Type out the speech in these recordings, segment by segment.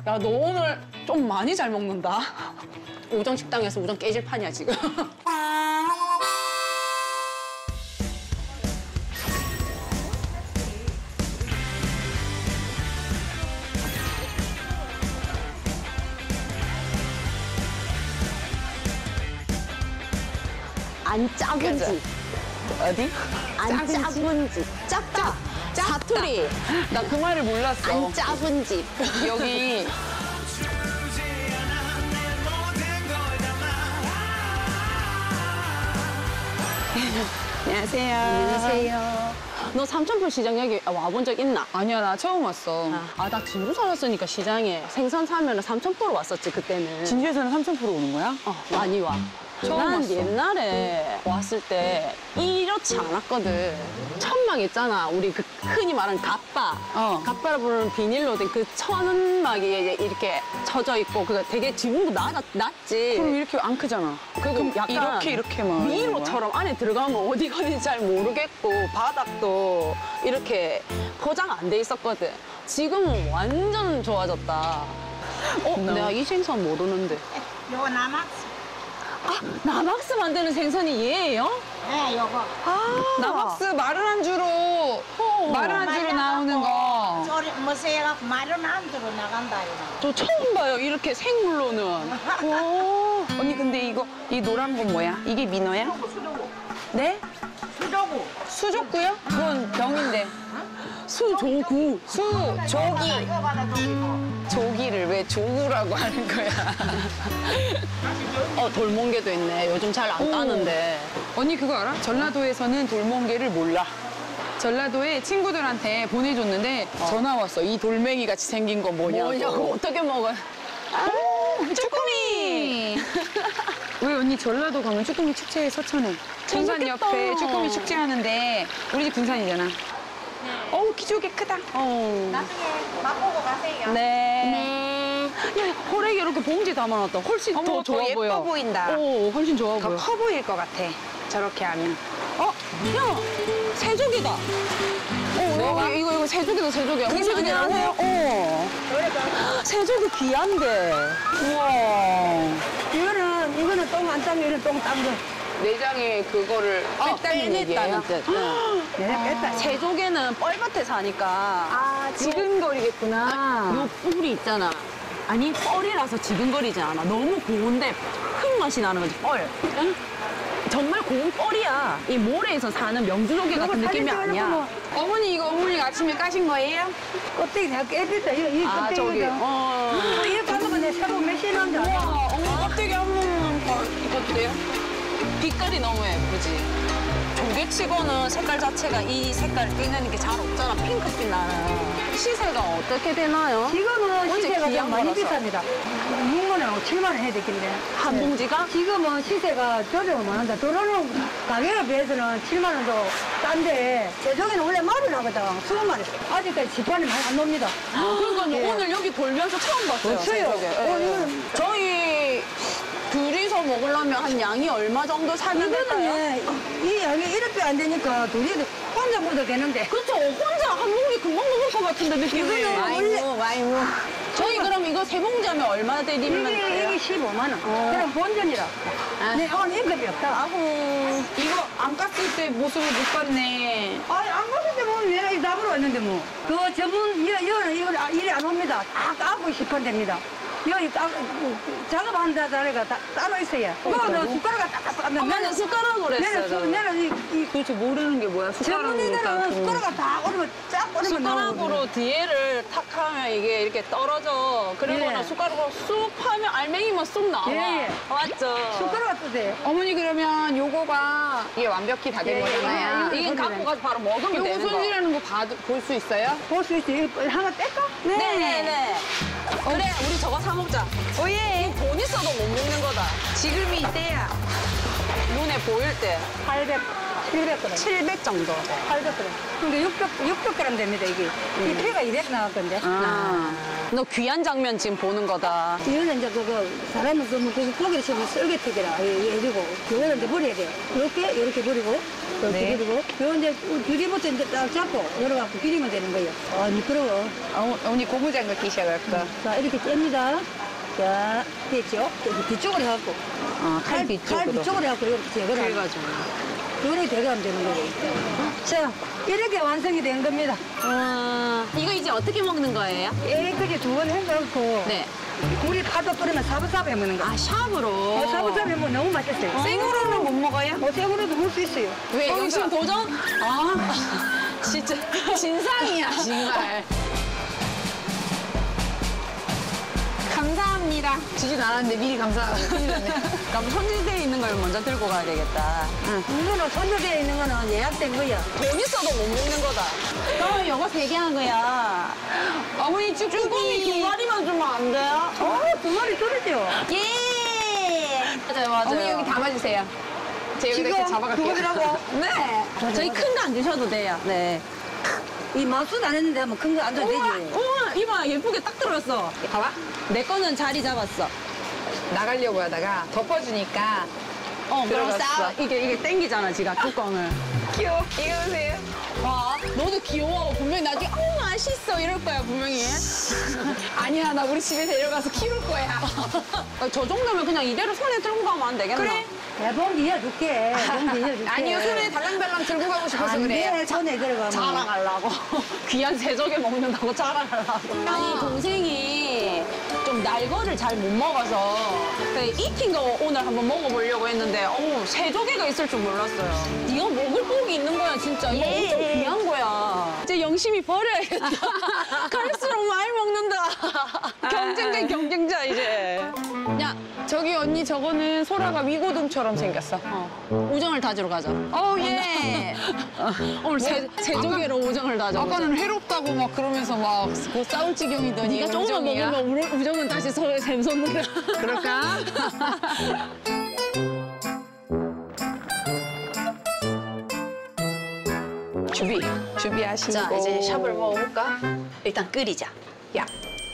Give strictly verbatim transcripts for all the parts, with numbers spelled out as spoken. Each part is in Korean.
야, 너 오늘 좀 많이 잘 먹는다. 우정 식당에서 우정 깨질 판이야, 지금. 안 작은 집. 어디? 안 작은 집. 작다. 사투리. 나 그 말을 몰랐어. 안 작은 집. 여기. 안녕하세요. 안녕하세요. 너 삼천포 시장 여기 와본 적 있나? 아니야, 나 처음 왔어. 아, 나 진주 살았으니까 시장에 생선 사면 삼천포로 왔었지, 그때는. 진주에서는 삼천포로 오는 거야? 어, 많이 와. 처음 난 왔어. 옛날에 왔을 때 이렇지 않았거든. 천막 있잖아. 우리 그 흔히 말하는 갓바. 어. 갓바라 부르는 비닐로 된 그 천막이 이제 이렇게 쳐져 있고 그거 되게 지금도 낮, 낮지. 그럼 이렇게 안 크잖아. 그리고 약간 이렇게 이렇게만 미로처럼 안에 들어가면 어디 가는지 잘 모르겠고 바닥도 이렇게 포장 안 돼 있었거든. 지금은 완전 좋아졌다. 어? 내가 이 생선 모르는데. 요거 남았어. 아, 나박스 만드는 생선이 얘예요? 네, 요거. 아, 나박스 마른 안주로 어, 마른 안주로 나오는 거. 소리 무쇠해갖고 마른 안주로 나간다 이거. 저 처음 봐요, 이렇게 생물로는. 와. 언니 근데 이거 이 노란 건 뭐야? 이게 민어야? 네? 수조구. 수족구요? 그건 병인데. 수조구. 수조기. 이거 받아 조기고. 조기를 왜 조구라고 하는 거야? 어, 돌멍게도 있네. 요즘 잘 안 따는데. 언니 그거 알아? 전라도에서는 돌멍게를 몰라. 전라도에 친구들한테 보내줬는데 전화 왔어. 이 돌멩이 같이 생긴 거 뭐냐고. 뭐냐고, 어떻게 먹어요? 쭈꾸미! 우리 언니 전라도 가면 쭈꾸미 축제에 서천에. 군산 재밌겠다. 옆에 쭈꾸미 축제 하는데 우리 집 군산이잖아. 어우 기저귀 크다. 어. 나중에 맛보고 가세요. 네. 야, 호래기 이렇게 봉지 담아놨다. 훨씬 어머, 더 좋아 더 예뻐 보여. 보인다. 오, 훨씬 좋아 더 보여. 커 보일 것 같아. 저렇게 하면. 어? 야, 새조기다. 어, 뭐가? 이거, 이거, 이거 새조기다, 새조기야. 그게 어머니, 안녕하세요. 어. 새조기 귀한데. 우와. 이거는, 이거는 똥 안 따면 이거는 똥 딴 거. 내장에 그거를 어, 뺐다는 얘기예요. 빼냈다는 뜻. 응. 내가 뺐다. 새조개는 뻘밭에 사니까. 아, 지근거리겠구나. 요 뿔이 있잖아. 아니, 뻘이라서 지근거리지 않아. 너무 고운데 흙맛이 나는 거지, 뻘. 응? 정말 고운 뻘이야. 이 모래에서 사는 명주조개 같은 느낌이 아니야. 어머니 이거 어머니가 아침에 까신 거예요? 껍데기 다 깨졌다. 이거, 이 아, 저기. 껍데기가. 어. 이거 가지고 내 새로 몇십 원줄 알아? 우와, 어머, 껍데기 한 번만 더 익어도돼요? 빛깔이 너무 예쁘지. 조개치고는 색깔 자체가 이 색깔 띄는 게 잘 없잖아. 핑크빛 나는. 시세가 어떻게 되나요? 지금은 언제 시세가 귀한 좀 많이 거라서. 비쌉니다. 육 만 원, 칠만 원 해야 되겠네. 한 봉지가? 지금은 시세가 조정을 많은데 들어오는 가격에 비해서는 칠만 원도 싼데 제조기는 원래 말이 나거든. 스무 마리. 아직까지 집안이 많이 안 놉니다. 그러니까 예. 오늘 여기 돌면서 처음 봤어요. 없어요. 새조개. 어, 예. 이거는- 저희 둘이서 먹으려면 한 양이 얼마 정도 사면 될까요? 이거는 이 양이 이렇게 안 되니까 둘이 혼자 먹어도 되는데. 그렇죠. 혼자 한 봉지 금방 먹을 것 같은데 느낌이. 이거는 와인무, 와인무. 저희 그럼 이거 세 봉지 하면 얼마 드리면 이게, 돼요? 이게 십오만 원. 그럼 본전이라. 아. 네, 오늘 임금이 없다. 아후. 이거 안 깠을 때 모습을 못 봤네. 아니, 안 갔는데 뭐, 내가 이 나보러 왔는데 뭐. 그 전문, 이거, 이거는, 이거 일이 안 옵니다. 다 까고 싶으면 됩니다. 여기 까, 작업하는 자리가 다 따로 있어요. 그거는 숟가락을 딱 까면 엄마는 숟가락으로 했어요. 내는, 수- 저는. 내는 이, 이 도대체 모르는 게 뭐야? 숟가락으로 전문인들은 깎고. 숟가락을 다 오르면 쫙 오르면 나오거든요. 숟가락으로 뒤에를 탁 하면 이게 이렇게 떨어져. 그리고는 예. 숟가락으로 쑥 하면 알맹이만 쑥 나와. 예, 예. 맞죠? 숟가락을 뜨세요. 어머니 그러면 요거가 이게 완벽히 다 된 예, 거잖아요. 예, 이게 손질해. 갖고 가서 바로 먹으면 요거 되는 거. 손질하는 거 볼 수 있어요? 볼 수 있지. 이거 하나 뗄까? 네네네. 그래, 우리 저거 사 먹자. 오예. 돈 있어도 못 먹는 거다. 지금이 이때야. 눈에 보일 때 팔백, 칠백 그램. 칠백 정도. 팔백 그램. 근데 육백, 육백 그램 됩니다, 이게. 이 피가 이래서 나왔던데. 아. 너 귀한 장면 지금 보는 거다. 이거는 이제 그거, 사람은 그, 뭐, 그 고기를 씹으면 썰개튀기라 해주고, 이거는 이제 버려야 돼. 이렇게, 이렇게 버리고, 네. 그리고 요 이제 뒤부터 이제 딱 잡고 열어갖고 비리면 되는 거예요. 아, 미끄러워. 어, 언니 고무장갑 끼셔갖고. 자, 이렇게 잽니다. 자, 됐죠? 이렇게 뒤쪽으로 해갖고. 어, 칼 칼 뒤쪽으로. 뒤쪽으로 해갖고 이렇게 제거를 하면 그래가지고. 이렇게 대가면 되는 거예요. 자, 이렇게 완성이 된 겁니다. 와, 이거 이제 어떻게 먹는 거예요? 깨끗이 두 번 헹궈놓고 네. 물이 파도 끓이면 사부사부 해먹는 거. 아, 샵으로. 어, 사부사부 해먹으면 너무 맛있어요. 생으로는 못 먹어요? 뭐 생으로도 먹을 수 있어요. 왜? 당신 도전? 아, 진짜 진상이야, 정말. 감사합니다. 지진 않았는데 미리 감사하고 큰일 났네. 그럼 손질되어 있는 걸 먼저 들고 가야 되겠다. 이거는 손질되어 있는 거는 예약된 거야. 돈 있어도 못 먹는 거다. 그럼 요거 세 개 하고요. 어머니 쭈꾸미 두 마리만 주면 안 돼요? 어, 두 마리 들었죠? 예! 맞아요, 맞아요. 어머니 여기 담아주세요. 제가 여기다 이렇게 두 잡아갈게요. 마리라고? 네. 저희 큰 거 안 주셔도 돼요. 네. 이 맛은 안 했는데 한번 큰 거 안 줘도 되지. 우와, 이봐, 예쁘게 딱 들어갔어. 봐봐. 내 거는 자리 잡았어. 나가려고 하다가 덮어주니까 어, 그럼 들어갔어. 싸. 이게, 이게 땡기잖아, 지가 뚜껑을. 귀여워. 이거 보세요. 봐, 너도 귀여워. 분명히 나중에, 어, 맛있어. 이럴 거야, 분명히. 아니야, 나 우리 집에 데려가서 키울 거야. 어, 저 정도면 그냥 이대로 손에 들고 가면 안 되겠나? 그래. 내 봉지 이어줄게. 봉지 이어줄게. 아니요, 손에 달랑달랑 들고 가고 싶어서 안 그래요. 돼, 손에 들어가면. 자랑하려고. 귀한 세조개 먹는다고 자랑하려고. 아니, 동생이 좀 날거를 잘 못 먹어서 그 익힌 거 오늘 한번 먹어보려고 했는데 어우, 세조개가 있을 줄 몰랐어요. 네가 먹을 복이 있는 거야, 진짜. 이거 예. 엄청 귀한 거야. 이제 영심이 버려야겠다. 갈수록 많이 먹는다. 경쟁자, 경쟁자, 이제. 야, 저기 언니 저거는 소라가 위고등처럼 생겼어. 어, 우정을 다지러 가자. 어우, 예. 오늘 세, 세조개로 우정을 다져. 아까는 해롭다고 막 그러면서 막 그 싸울 지경이더니 네가 조금만 우정이야. 먹으면 우- 우정은 다시 서로 샘솟는다. 그럴까? 준비, 준비하시고. 자, 이제 샵을 먹어볼까? 일단 끓이자. 야,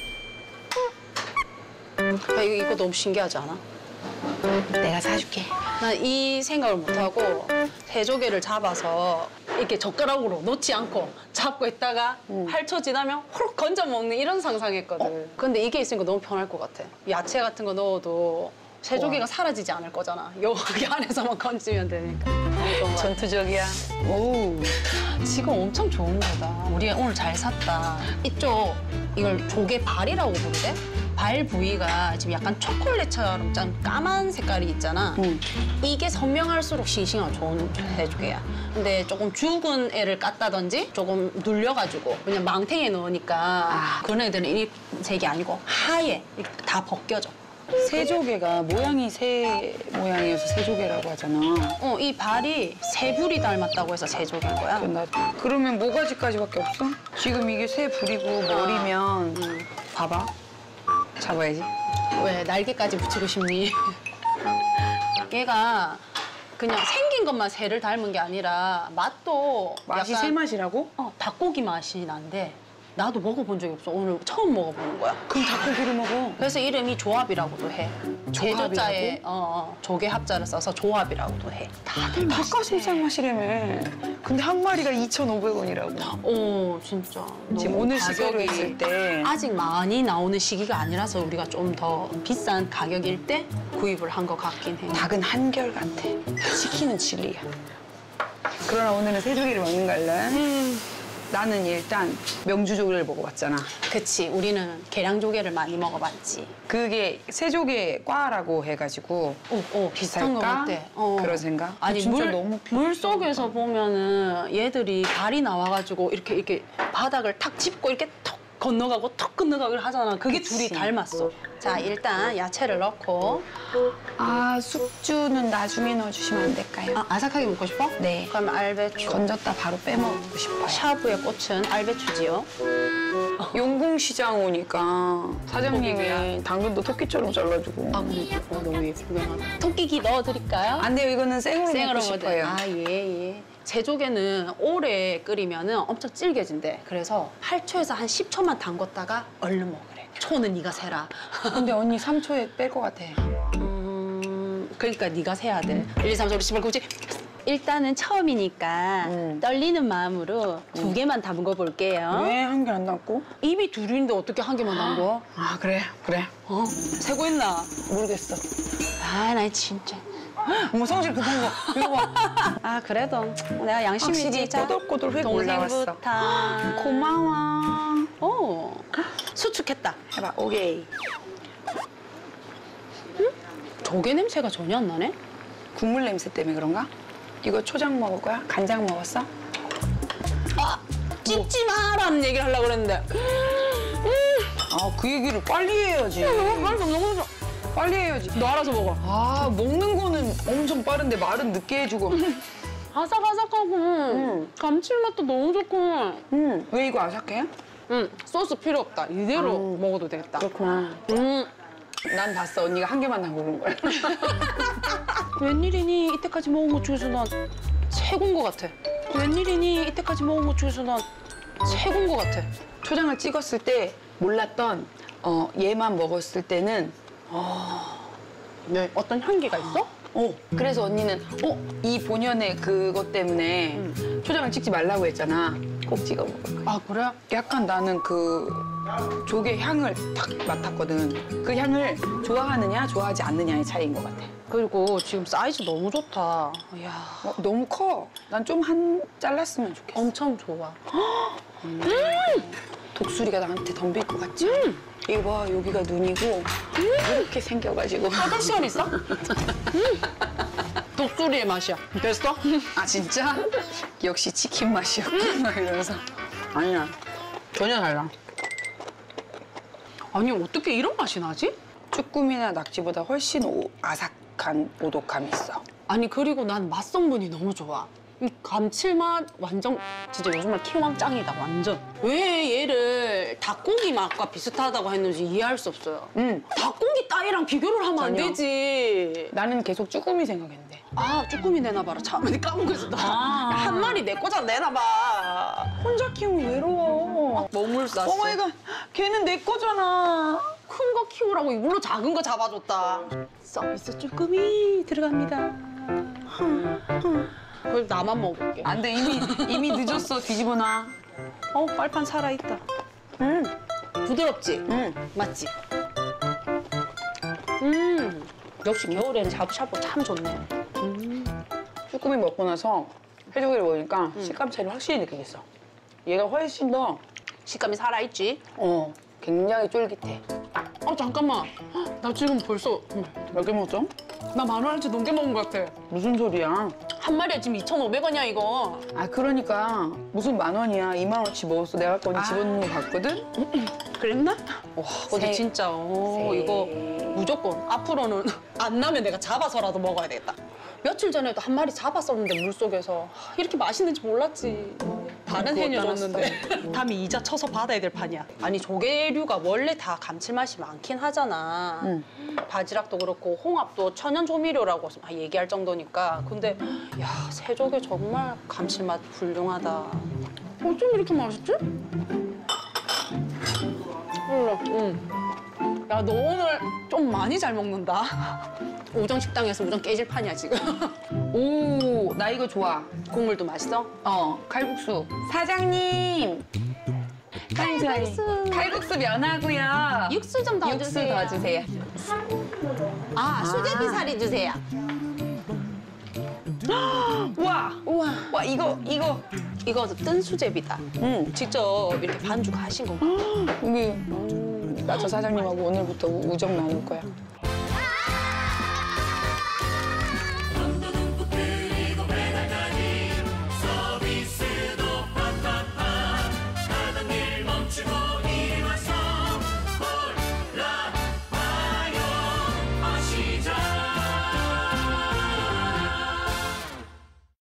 아, 이거, 이거 너무 신기하지 않아? 내가 사줄게. 나 이 생각을 못하고 세조개를 잡아서 이렇게 젓가락으로 놓지 않고 잡고 있다가 팔 초 지나면 호록 건져 먹는 이런 상상했거든. 근데 이게 있으니까 너무 편할 것 같아. 야채 같은 거 넣어도 세조개가 사라지지 않을 거잖아. 여기 안에서만 건지면 되니까. 전투적이야. 오. 지금 엄청 좋은 거다. 우리가 오늘 잘 샀다. 이쪽 이걸 조개발이라고 부르대? 발 부위가 지금 약간 초콜릿처럼 짠 까만 색깔이 있잖아. 응. 이게 선명할수록 싱싱하고 좋은 해조개야. 근데 조금 죽은 애를 깠다든지 조금 눌려가지고 그냥 망탱이에 넣으니까 아. 그런 애들은 이 색이 아니고 하얘. 이렇게 다 벗겨져. 새조개가 모양이 새 모양이어서 새조개라고 하잖아. 어, 이 발이 새불이 닮았다고 해서 새조개인 거야. 나, 그러면 모가지까지밖에 없어? 지금 이게 새 부리고 머리면 봐봐. 잡아야지. 왜 날개까지 붙이고 싶니? 얘가 그냥 생긴 것만 새를 닮은 게 아니라 맛도 맛이 약간 새 맛이라고? 어, 닭고기 맛이 난데 나도 먹어본 적이 없어. 오늘 처음 먹어보는 거야. 그럼 닭고기를 먹어. 그래서 이름이 조합이라고도 해. 조합이라고? 제조자에 어, 어, 조개 합자를 써서 조합이라고도 해. 다들 닭가슴살 맛이라며. 근데 한 마리가 이천오백 원이라고. 오, 진짜. 지금 너무 오늘 가격이 시세로 했을 때 아직 많이 나오는 시기가 아니라서 우리가 좀 더 비싼 가격일 때 구입을 한 것 같긴 해. 닭은 한결 같아. 치킨은 진리야. 그러나 오늘은 새조개를 먹는 걸로. 나는 일단 명주조개를 먹어봤잖아. 그치, 우리는 계량조개를 많이 먹어봤지. 그게 새조개 과라고 해가지고 오, 오, 비슷한 것 비쌀까? 같아. 어. 그런 생각? 아니, 진짜 물, 너무 비싸. 물 속에서 보면은 얘들이 발이 나와가지고 이렇게, 이렇게 바닥을 탁 짚고 이렇게 턱 건너가고 턱 건너가고 하잖아. 그게 그치. 둘이 닮았어. 자, 일단 야채를 넣고. 아, 숙주는 나중에 넣어주시면 안 될까요? 아, 아삭하게 먹고 싶어? 네. 그럼 알배추. 건졌다 바로 빼먹고 싶어요. 샤브의 꽃은 알배추지요. 용궁시장 오니까 사장님이 당근도 토끼처럼 잘라주고. 아, 근데 어, 너무 예쁘게 나왔다. 토끼기 넣어드릴까요? 안 돼요, 이거는 생으로 생으로 먹고 먹어도 싶어요. 아, 예, 예. 제조개는 오래 끓이면 엄청 질겨진대. 그래서 팔 초에서 한 십 초만 담궜다가 얼른 먹으래. 초는 네가 세라. 근데 언니 삼 초에 뺄 것 같아. 음, 그러니까 네가 세야 돼. 일, 이, 삼, 사, 오, 육, 칠, 팔, 구, 십. 일단은 처음이니까 음. 떨리는 마음으로 두 개만 담궈 볼게요. 왜 한 개 안 담고? 입이 둘인데 어떻게 한 개만 담궈? 아 그래 그래. 어? 세고 있나? 모르겠어. 아, 나 진짜. 어머 성질 급한 거. 이거 봐. 아, 그래도 내가 양심이지. 확실히 자, 꼬들꼬들 획 올라왔어. 동생부터. 고마워. 오, 수축했다. 해봐. 오케이. 조개 냄새가 전혀 안 나네? 국물 냄새 때문에 그런가? 이거 초장 먹을 거야? 간장 먹었어? 아! 찢지 마라는 얘기를 하려고 그랬는데. 아 그 얘기를 빨리 해야지. 너무 너무 빨리 해야지. 너 알아서 먹어. 아 먹는 거는 엄청 빠른데 말은 늦게 해주고. 아삭아삭하고 감칠맛도 너무 좋고. 음. 왜 이거 아삭해? 응, 소스 필요 없다. 이대로 먹어도 되겠다. 그렇구나. 음. 난 봤어. 언니가 한 개만 담그는 거야. 웬일이니? 이때까지 먹은 것 중에서 난 최고인 것 같아. 웬일이니? 이때까지 먹은 것 중에서 난 최고인 것 같아. 초장을 찍었을 때 몰랐던 어, 얘만 먹었을 때는 네, 어떤 향기가 있어? 어 그래서 언니는 어 이 본연의 그것 때문에 초장을 찍지 말라고 했잖아. 꼭 찍어 먹을 거야. 아, 그래? 약간 나는 그 조개 향을 딱 맡았거든. 그 향을 좋아하느냐 좋아하지 않느냐의 차이인 것 같아. 그리고 지금 사이즈 너무 좋다. 이야, 어, 너무 커. 난 좀 한 잘랐으면 좋겠어. 엄청 좋아. 독수리가 나한테 덤빌 것 같지? 이거 봐, 여기가 눈이고 이렇게 생겨가지고. 화장실 있어? 독수리의 맛이야. 됐어? 아 진짜? 역시 치킨 맛이었구나 이러면서. 아니야, 전혀 달라. 아니, 어떻게 이런 맛이 나지? 쭈꾸미나 낙지보다 훨씬 오- 아삭한 오독감이 있어. 아니, 그리고 난 맛성분이 너무 좋아. 이 감칠맛 완전 진짜 요즘 말 키왕 짱이다, 완전. 왜 얘를 닭고기 맛과 비슷하다고 했는지 이해할 수 없어요. 응. 닭고기 따위랑 비교를 하면 안 전혀. 되지. 나는 계속 쭈꾸미 생각했는데. 아, 쭈꾸미 내놔봐라. 참, 까먹고 있었다. 한 마리 내 거잖아, 내놔봐. 혼자 키우면 외로워. 먹물 쌌어. 오마이갓, 걔는 내 거잖아. 큰 거 키우라고 이걸로 작은 거 잡아줬다. 서비스 쭈꾸미 들어갑니다. 그걸 나만 먹을게. 안 돼, 이미 이미 늦었어. 뒤집어 놔. 어, 빨판 살아있다. 응, 부드럽지? 응. 맞지? 음, 역시 겨울에는 샤브샤브 참 좋네. 쭈꾸미 먹고 나서 해조개를 먹으니까 식감 차이를 확실히 느끼겠어. 얘가 훨씬 더 식감이 살아있지? 어, 굉장히 쫄깃해. 어, 잠깐만. 나 지금 벌써 몇 개 먹었어? 나 만 원어치 넘게 먹은 것 같아. 무슨 소리야? 한 마리에 지금 이천오백 원이야, 이거. 아 그러니까 무슨 만 원이야. 이만 원어치 먹었어. 내가 아까 언니 집어넣는 거 봤거든? 그랬나? 와, 근데 세- 진짜 어, 세- 이거 무조건 앞으로는 안 나면 내가 잡아서라도 먹어야 되겠다. 며칠 전에도 한 마리 잡았었는데 물속에서 이렇게 맛있는지 몰랐지. 다른 그거 해녀줬는데 담이 이자 쳐서 받아야 될 판이야. 아니, 조개류가 원래 다 감칠맛이 많긴 하잖아. 응. 바지락도 그렇고 홍합도 천연 조미료라고 막 얘기할 정도니까. 근데 야, 새조개 정말 감칠맛 훌륭하다. 어쩜 이렇게 맛있지? 몰라. 응. 야, 너 오늘 좀 많이 잘 먹는다. 우정 식당에서 우정 깨질 판이야, 지금. 오, 나 이거 좋아. 국물도 맛있어? 어, 칼국수. 사장님. 칼국수. 칼국수 면하고요. 육수 좀 더 육수 주세요. 더 주세요. 아, 수제비 사리 주세요. 우와, 우와. 와 이거 이거. 이거 뜬 수제비다. 응. 직접 이렇게 반죽하신 건가? 여기 나 저 사장님하고 오늘부터 우정 나눌 거야.